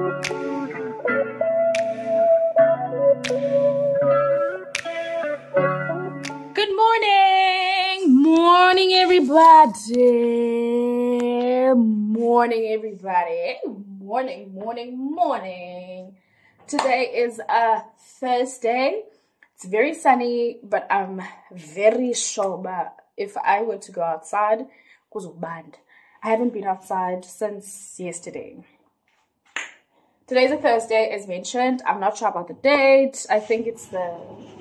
Good morning! Morning, everybody! Morning, everybody! Morning, morning, morning! Today is a Thursday. It's very sunny, but I'm very sober. If I were to go outside, it was bad. I haven't been outside since yesterday. Today's a Thursday, as mentioned. I'm not sure about the date. I think it's the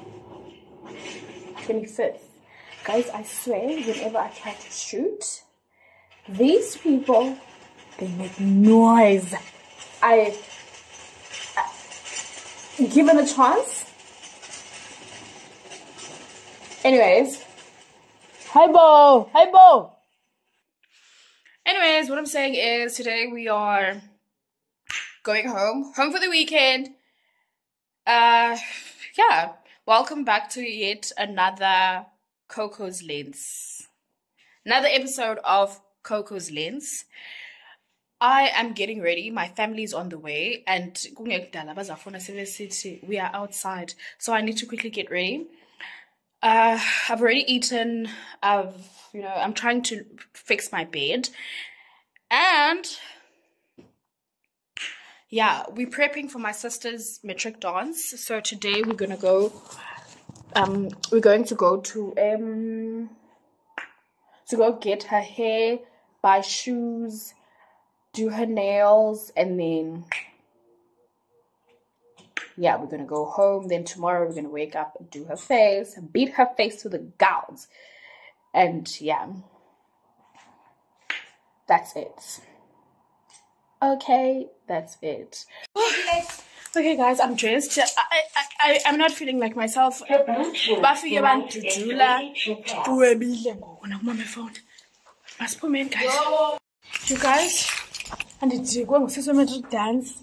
25th. Guys, I swear, whenever I try to shoot, these people, they make noise. Given a chance. Anyways. Hi, Bo. Hi, Bo. Anyways, what I'm saying is today we are going home for the weekend. Yeah. Welcome back to yet another Coco's Lens. Another episode of Coco's Lens. I am getting ready. My family is on the way, and we are outside, so I need to quickly get ready. I've already eaten. I'm trying to fix my bed, and yeah, we're prepping for my sister's matric dance. So today we're gonna go. We're going to go to go get her hair, buy shoes, do her nails, and then yeah, we're gonna go home. Then tomorrow we're gonna wake up and do her face, beat her face to the gouts, and yeah, that's it. Okay, that's it. Okay, guys, I'm dressed. I'm not feeling like myself. You guys, and it's going to matric dance.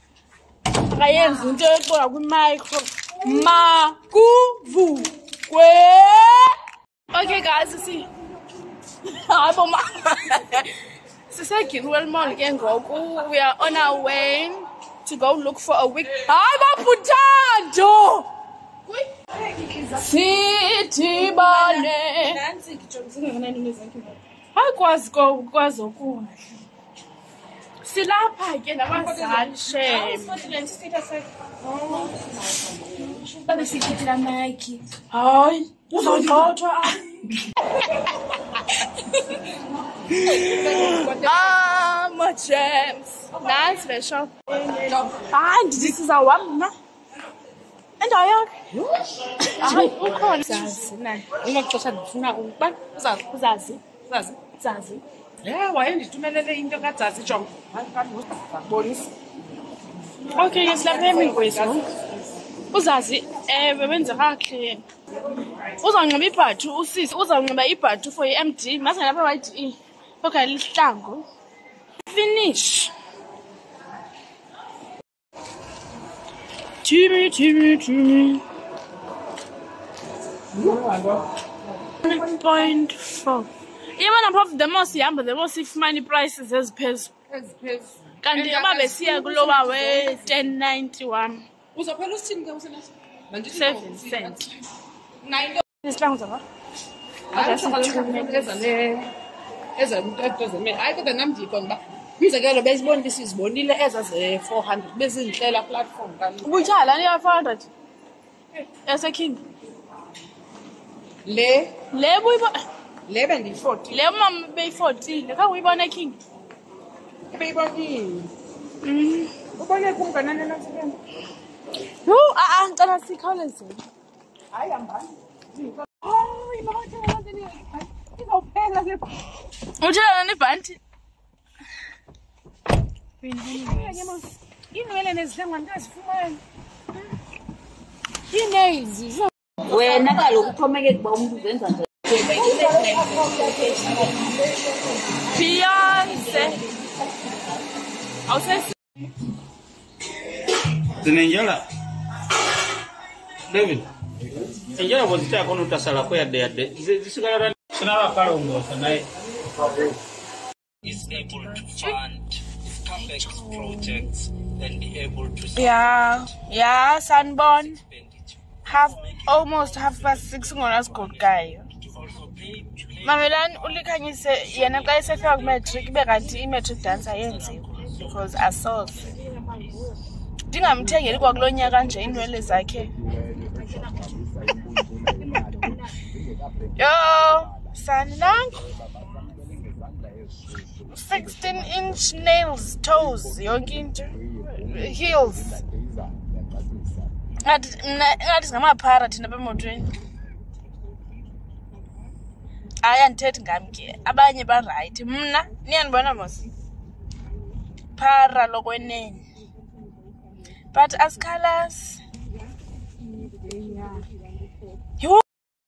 Okay, guys, you see. We are on our way to go look for a wig. City Bane. I was go. Silapa again, I was shame. But the city Nike. Hi. My gems. Nice special. And this is our one. And I yeah, why did you manage in the Gatazi job? Okay, yes, let me go. Uzazi, wenza kahle. Uzangiba ibhathu usisi, uzangiba ibhathu for MD, mase lapha right okay lihlango. Finish. Timmy. 1.4. Even above the most young, the most if money prices as pairs. Can the above see a global way 1091? Was a person 7 cents. 9 pounds of I got the number going back. He's a girl of baseball. This is Bonilla as a 400 business platform. Which I 400 as a king. Le 40. Le mom pay 40. Look how we born a king. Paper king. No, I'm gonna see colors. I am bad. Oh, you know, Beyonce. I'll say Zinenjala David Enjala was there on Utasala there. This is a is able to fund projects and be able to yeah, sunburn. Almost 6:30 ngona good guy. Mamelani ulikhanyise yena xa esefika ku matric ibe kanti i-matric dance ayenziwa because asoze ndingamthengeli kwakulo nyaka nje iinwele zakhe. Yo sani nangu 16-inch nails, toes, yonke into, heels. Ngathi singamaphara thina bemotweni. Hayi andithethi ngami ke abanye ba right mna niyanibona mos phara lokwenene but asikhalas yo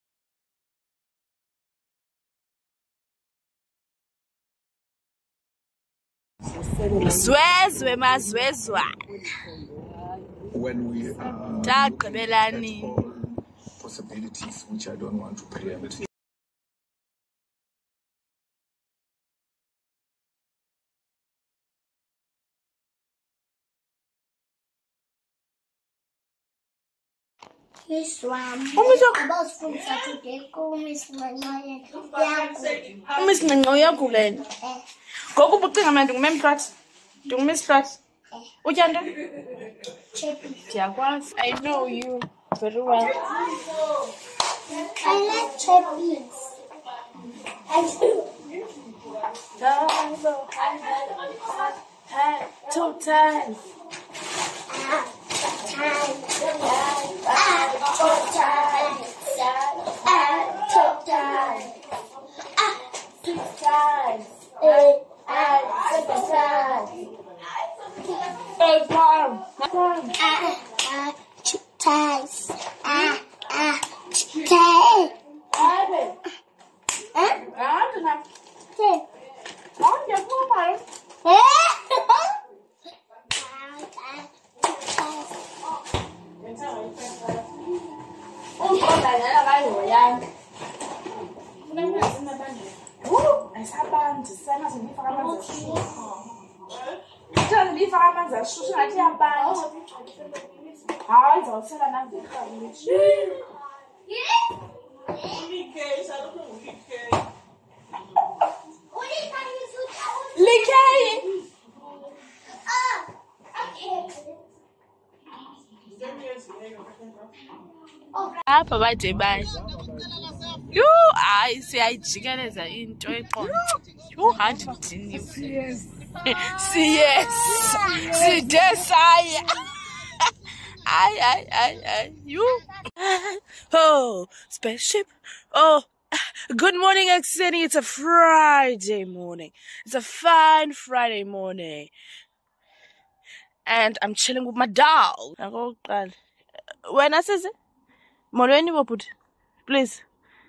zwezwe mazwezwana when we tagqibelani possibilities which I don't want to preempt. Miss Ram. About from Saturday, go Miss Ryan. Miss Nyoyakulen. Coco bucinga mna ndingumemhlwathi. Ndingumeshlwathi. Utya nto? Ndiyakwazi. I know you very well. I like chappies. I do. 2 times. Apha bade bayi. Yo, hayi siyayijikeleza into eqonce. Yo, handidini. Yes. Sidesaya. Ay. You. Oh, spaceship. Oh, good morning, Exeni. It's a Friday morning. It's a fine Friday morning. And I'm chilling with my doll. When I says it, Molweni Boput, please.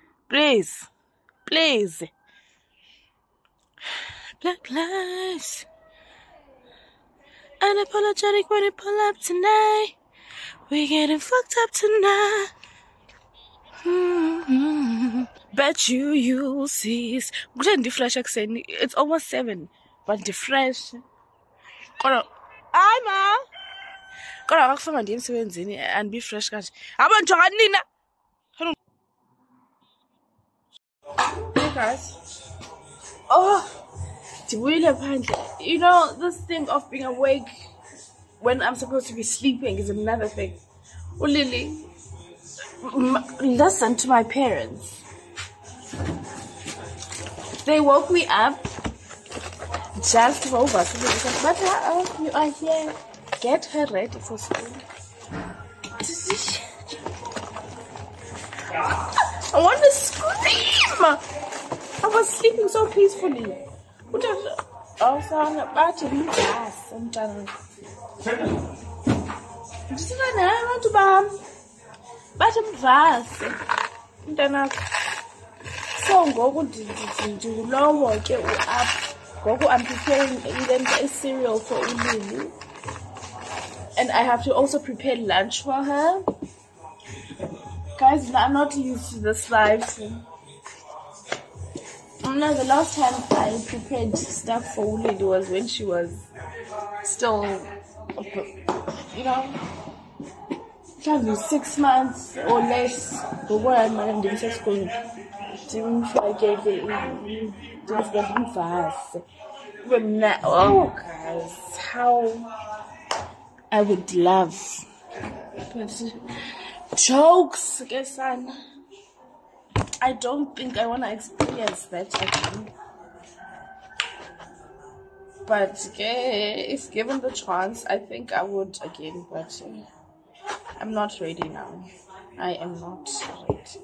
Black lives. Unapologetic when it pull up tonight. We getting fucked up tonight. Bet you'll see. It's almost 7, but the fresh. Hi ma. Kodwa akufama ndiye emsebenzini and be fresh kanje. Abantu kanina. Hey guys. Oh, you know, this thing of being awake when I'm supposed to be sleeping is another thing. Oh, Lily, listen to my parents. They woke me up just over. But you are here. Get her ready for school. I want to scream. I was sleeping so peacefully. I'm preparing a cereal for Ululu. And I have to also prepare lunch for her. Guys, I'm not used to this life. No, the last time I prepared stuff for Ululu was when she was still, you know, trying to be 6 months or less. But what I'm doing is school. Doing fast. Oh, guys, how I would love. But jokes, guess I don't think I want to experience that again. But if given the chance, I think I would again. But I'm not ready now. I am not ready.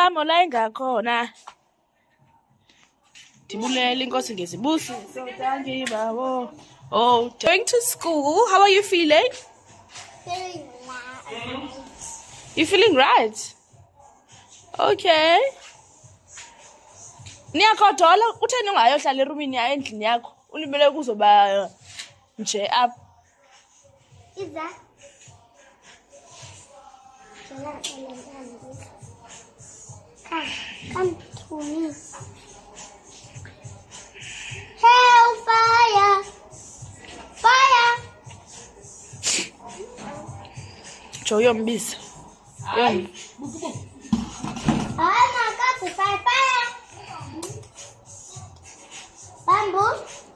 Oh, going to school. How are you feeling? Feeling nice. You feeling right? Okay. Niyakodola utheni ungayohlala erumini ya endlini yakho ulimele kuzoba nje apha. Is that? Come to me. Hellfire! Fire! Joyombisa. Yoni. Oh my God, it's fire! Bamboo?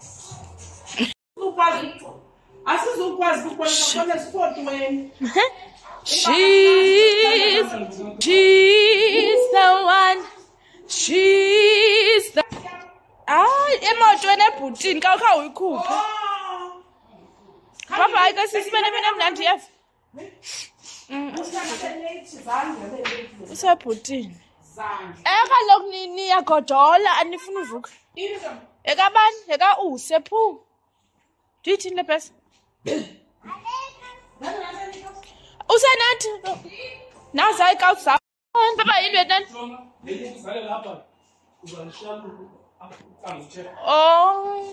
She's the one. She's the. Emoto enebhutini kawukha uyikhuphe. Papa ayike sisimene mina mnandi yazi. Usebhutini. Kaloku niyagodola anifuna uvuka. Ekabani? Eka usephu. Dithini lebhesi? Usenathi? Nazi ayika usa. Papa yini wetani? Oh.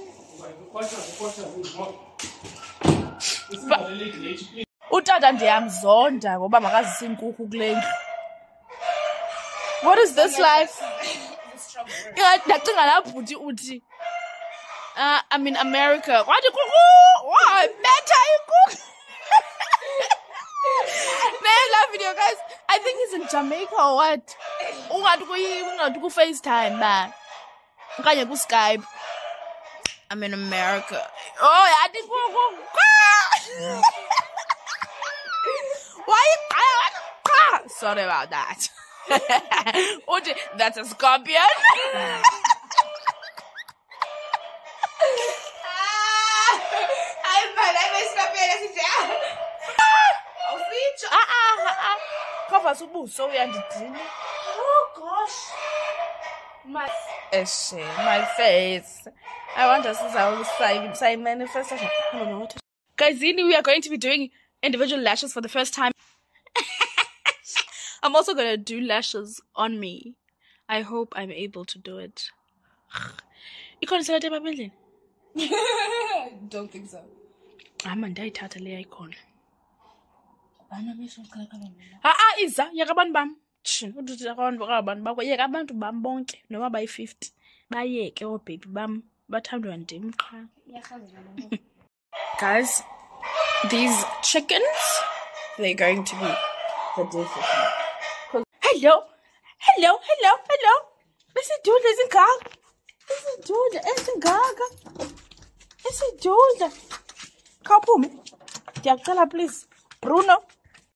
Utata ndiyamzonda ngoba makazise inkukhu kule ndlu. What is this life? Ndacinga laa bhuti uthi I'm in America. Wathi kuku! Wow, better inkukhu! Man, that video, guys. I think he's in Jamaica or what? Ungathi ku FaceTime ba. Okanye ku Skype. I'm in America. Oh, I think why? Sorry about that. That's a scorpion. Cover so oh gosh. My face. I want us to say manifestation. I don't know what. Guys, we are going to be doing individual lashes for the first time. I'm also gonna do lashes on me. I hope I'm able to do it. You can't say that, don't think so. I'm a totally icon. Iza yakabantu bam. Uthi abantu abantu bayeka abantu bam bonke noma bayi50 bayeke obaby bam bathandwa ndim qha. Guys, these chickens, they're going to be the different. Hello. Isiduda ezingaga. Isiduda. Khawuphume. Ndiyakucela please. Bruno.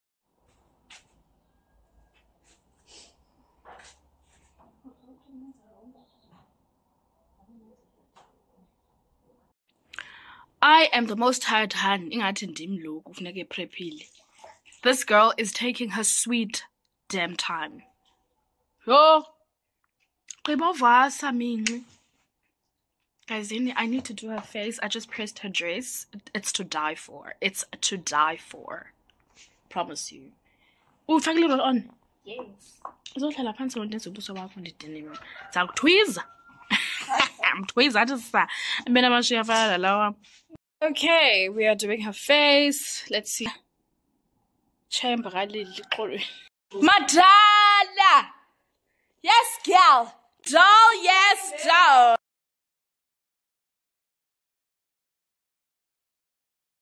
I am the most tired hand. Ingathi ndim lo kufuneka eprephile. This girl is taking her sweet damn time. Yo. Qibovasa minxi. Guys, I need to do her face. I just pressed her dress. It's to die for. It's to die for. Promise you. Ufakile roll on. Yes. Uzohlala phansi lontenze ubuso bakho ndidiniwe. Zakutwiza. Amtwiza atisa. Mina mashiya fala lawa. Okay, we are doing her face. Let's see. Chamber Madala. Yes, girl. Doll, yes, doll.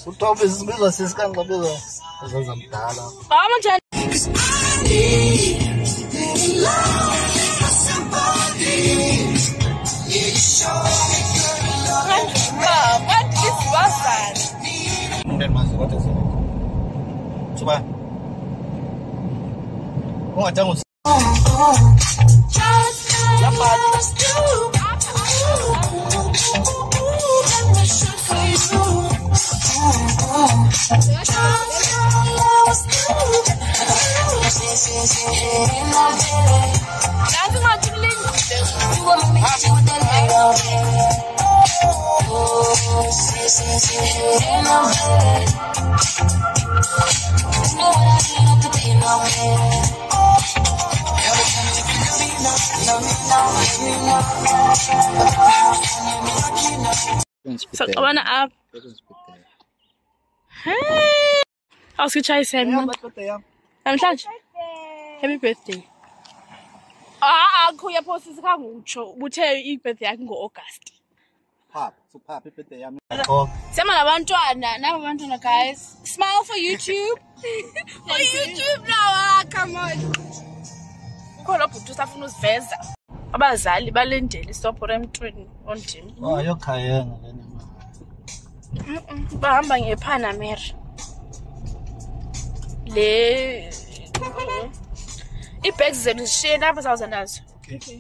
So I wanna up. Hey, I was gonna try saying I'm happy birthday. Kuya post is birthday I can go August. Happy birthday. Guys, smile for YouTube. For YouTube now, come on. Call up to Safuno's face. Abazali balendele stop emntwini on team. Oh, yokhayena bahamba ngePanamera le ibags zenu zishiye lapha sawuza nazo. Okay.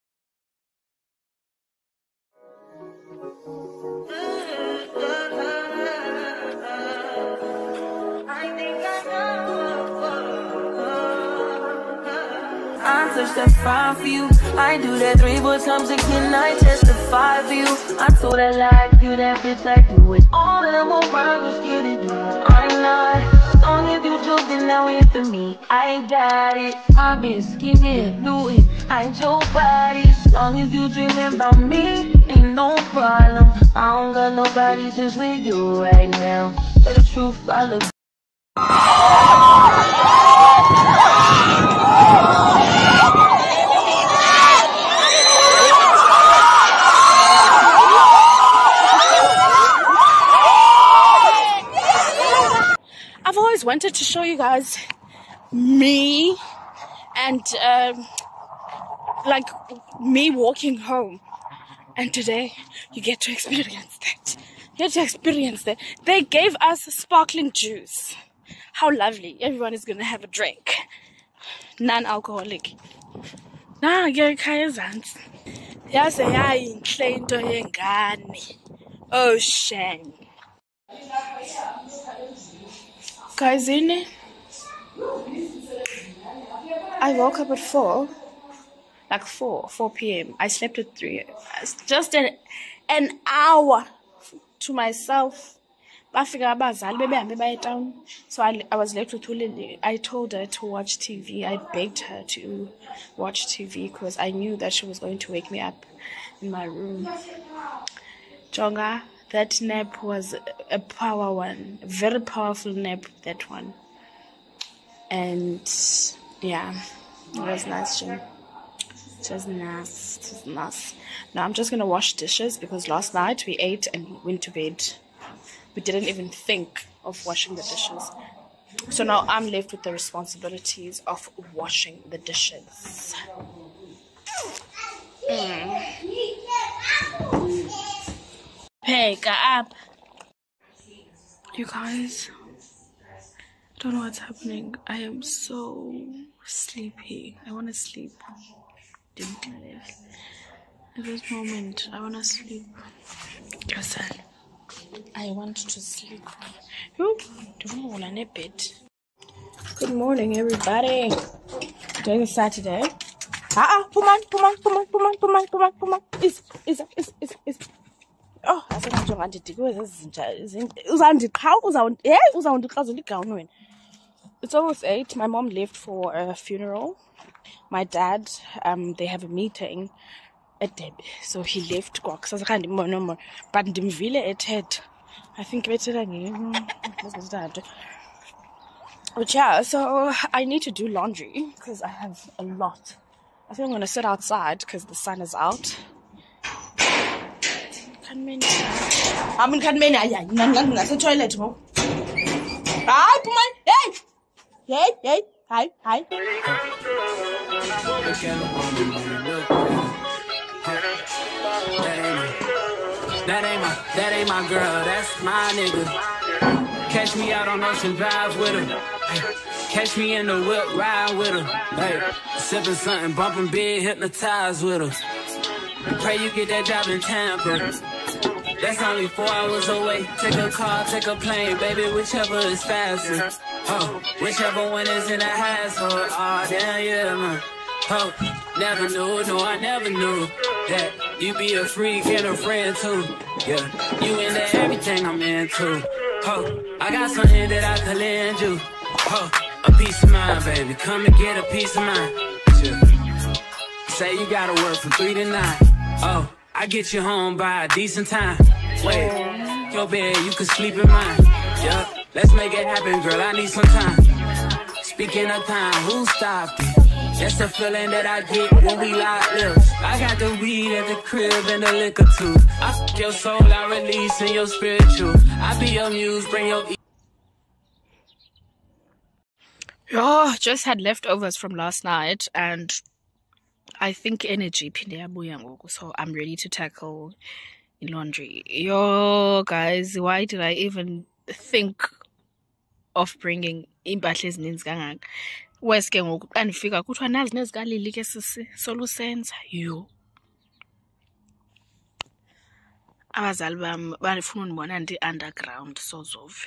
I touch that 5 for you. I do that 3 4 times again. I testify for you. I told that lie, you that bitch I do it. All of them around just get it done. I'm not. As long as you joke, then now it's for me. I got it. I've been scheming, do it. I ain't your body. As long as you dreaming about me, ain't no problem. I don't got nobody just with you right now. Tell the truth, I look. I've always wanted to show you guys me and like me walking home, and today you get to experience that. You get to experience that. They gave us sparkling juice. How lovely. Everyone is gonna have a drink, non-alcoholic. Nah, you're Kayazans. Yes, I ain't oh shame. Guys, I woke up at 4 p.m. I slept at 3. Just an hour to myself. So I was left with Ulili. I told her to watch TV. I begged her to watch TV because I knew that she was going to wake me up in my room. Jonga, that nap was a power one. A very powerful nap, that one. And yeah, it was nice, Jim. It was nice. It was nice. Now I'm just going to wash dishes because last night we ate and went to bed. We didn't even think of washing the dishes. So now I'm left with the responsibilities of washing the dishes. Pick up. You guys, I don't know what's happening. I am so sleepy. I want to sleep. At this moment, I want to sleep. Listen, I want to sleep. Good morning, everybody. Today is Saturday. Come on. Oh, I said I'm going to do It's almost 8. My mom left for a funeral. My dad, they have a meeting at Debbie, so he left. But I think but yeah, so I need to do laundry because I have a lot. I think I'm gonna sit outside because the sun is out. Can't I'm can't many. I'm toilet. Hi, come on. Hey. Hi. That ain't my girl, that's my nigga. Catch me out on Ocean Drive with her. Catch me in the whip, ride with her. Hey, sipping something, bumping big, hypnotized with her. Pray you get that job in Tampa. That's only 4 hours away. Take a car, take a plane, baby, whichever is faster. Oh, whichever one is in the household. Oh, damn, yeah, man. Oh, never knew, no, I never knew that you be a freak and a friend too. Yeah, you into everything I'm into. Oh, I got something that I could lend you. Oh, a piece of mind, baby. Come and get a piece of mind. Yeah. Say you gotta work from 3 to 9. Oh, I get you home by a decent time. Wait, your bed, you can sleep in mine. Yeah, let's make it happen, girl. I need some time. Speaking of time, who stopped it? That's the feeling that I get when we lock lips. I got the weed at the crib and the liquor too. I fuck your soul, I release in your spiritual. I be your muse, bring your... Oh, just had leftovers from last night, and I think energy, so I'm ready to tackle laundry. Yo, guys, why did I even think of bringing imbahla ezininzi kangaka? Weske ngoku xa ndifika kuthiwa nazi nezikalili ke sisi solusenza yo. Abazali bam bafuna undibona ndi-underground sozove.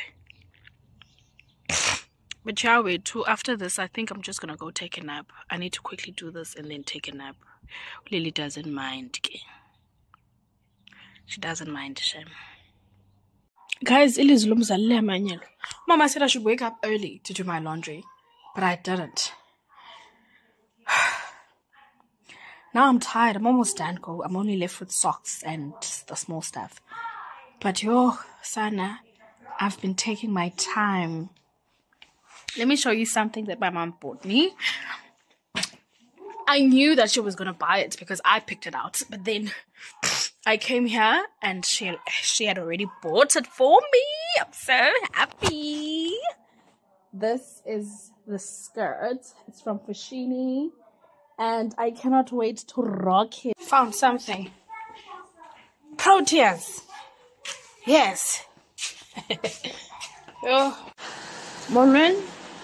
But yeah, wait, too, after this, I think I'm just going to go take a nap. I need to quickly do this and then take a nap. Lily doesn't mind. She doesn't mind, Shem. Guys, Mama said I should wake up early to do my laundry, but I didn't. Now I'm tired. I'm almost done. I'm only left with socks and the small stuff. But yo, Sana, I've been taking my time. Let me show you something that my mom bought me. I knew that she was going to buy it because I picked it out. But then I came here and she had already bought it for me. I'm so happy. This is the skirt. It's from Fashini. And I cannot wait to rock it. Found something. Proteas. Yes. Morning.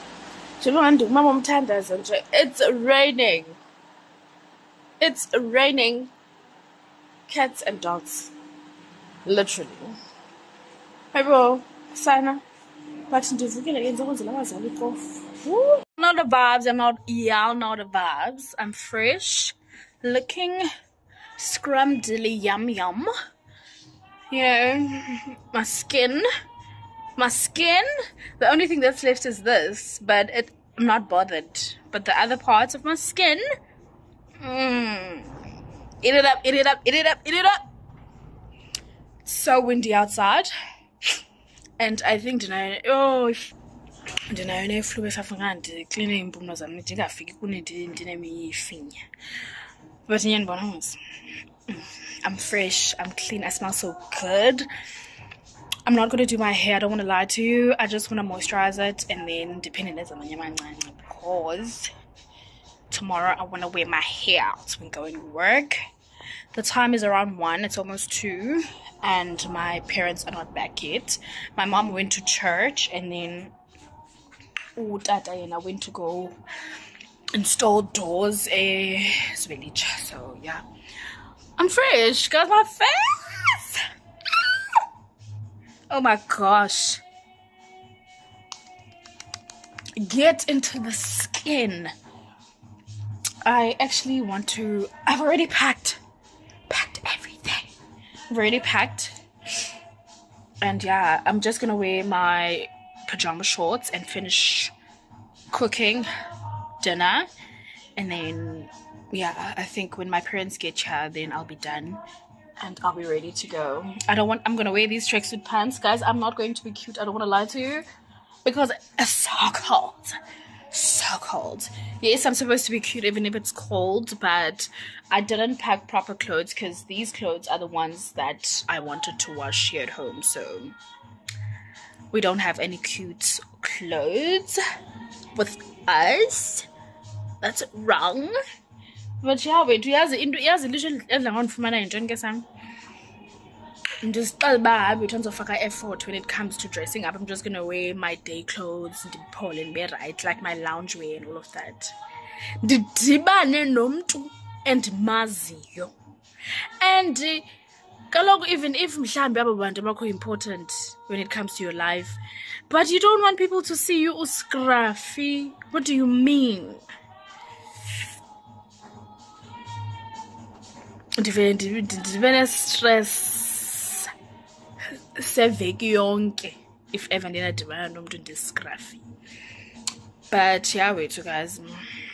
It's raining. It's raining cats and dogs. Literally. Hey bro, Sana. But not the vibes. I'm not y'all know the vibes. I'm fresh. Looking scrumdiddly yum yum. You know, my skin. The only thing that's left is this, but I'm not bothered. But the other parts of my skin, eat it up. It's so windy outside, and I think but I'm fresh, I'm clean, I smell so good. I'm not going to do my hair, I don't want to lie to you. I just want to moisturize it, and then depending on because tomorrow I want to wear my hair out when going to work. The time is around 1, it's almost 2, and my parents are not back yet. My mom went to church, and then Tata and I went to go install doors. So yeah, I'm fresh, guys. My face. Oh my gosh. Get into the skin. I actually want to, I've already packed everything. I've already packed. And yeah, I'm just gonna wear my pajama shorts and finish cooking dinner. And then yeah, I think when my parents get here, then I'll be done. And I'll be ready to go. I'm gonna wear these tracksuit pants, guys. I'm not going to be cute, I don't want to lie to you, because it's so cold. so cold. Yes, I'm supposed to be cute even if it's cold, but I didn't pack proper clothes because these clothes are the ones that I wanted to wash here at home, so we don't have any cute clothes with us. That's wrong. But yeah, wait, uyazi literally edla ngifumana into ngesam. Just in terms of effort when it comes to dressing up. I'm just gonna wear my day clothes and pull and be right, like my loungewear and all of that. Didibane nomntu endimaziyo. And kaloku even if mhlambi abo bantu bakho important when it comes to your life, but you don't want people to see you scruffy. What do you mean? Ndivene stress seveki yonke if ever ndinadibana nomntu ndiscruffy. But yeah, wait, you guys.